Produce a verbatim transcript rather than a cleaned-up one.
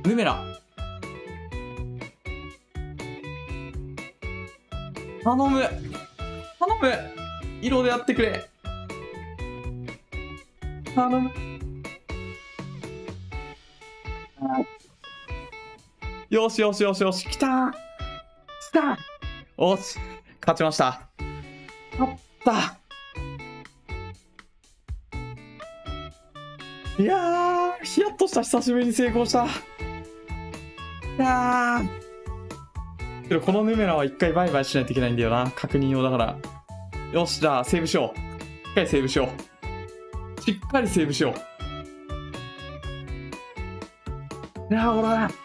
ヌメラ。頼む。頼む。色でやってくれ。頼む。よしよしよしよし。来たー。来た。おし。勝ちました。勝った。いやー、ヒヤッとした。久しぶりに成功した。いやー。けどこのヌメラは一回バイバイしないといけないんだよな。確認用だから。よし、じゃあセーブしよう。しっかりセーブしよう。しっかりセーブしよう。いやー、ほら。